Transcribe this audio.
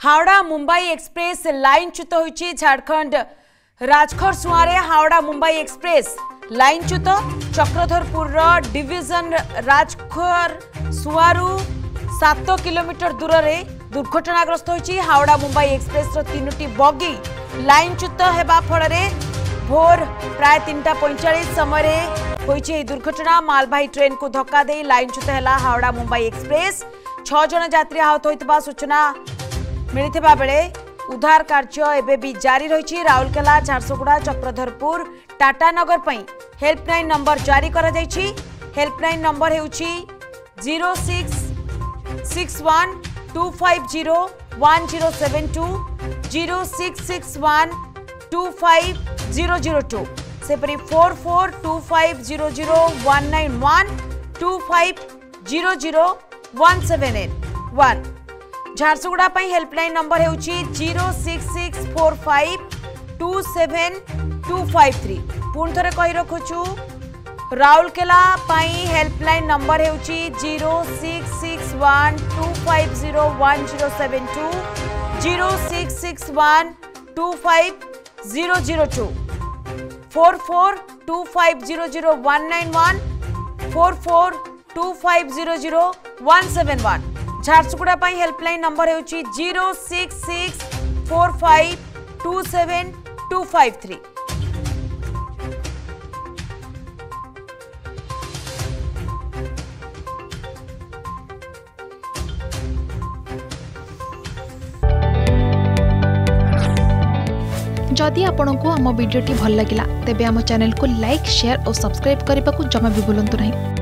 Howrah Mumbai express लाइनच्युत होइछि झारखंड राजखरसुआ रे हावड़ा मुंबई एक्सप्रेस लाइनच्युत चक्रधरपुर डिविजन राजखरसुआरु 7 किलोमीटर दूर रे दुर्घटनाग्रस्त होइछि। हावड़ा मुंबई एक्सप्रेस रो 3टी बगी लाइनच्युत हेबा फल रे भोर प्राय 3:45 समय होइछि दुर्घटना। मालवाही ट्रेन को धक्का दे लाइनच्युत हैला हावड़ा मुंबई एक्सप्रेस। 6 जन यात्री आहत होइतबा सूचना मिलिथिबा बेले उद्धार कार्य एबे भी जारी रही। राउरकेला झारसुगुड़ा चक्रधरपुर टाटानगर पई हेल्पलाइन नंबर जारी करा जायछि। हेल्पलाइन नंबर हेउछि 0661250107 0661250002 सेपरी 44250019 25001781 झारसुगुड़ा पई हेल्पलाइन नंबर हेउछि 0664527253। पुन थरे कहि रखुछु राउरकेला पई हेल्पलाइन नंबर हेउछि 0661250107 0661250002 44250019 4425001781। झारसुगुड़ा पई हेल्पलाइन नंबर हेउछि 0664527253। जदि आपंक आम भिडी भल लगा तेब आम चैनल को लाइक शेयर और सब्सक्राइब करने को जमा भी भूलु नहीं।